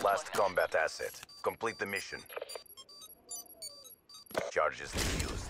Last combat asset. Complete the mission. Charges defused.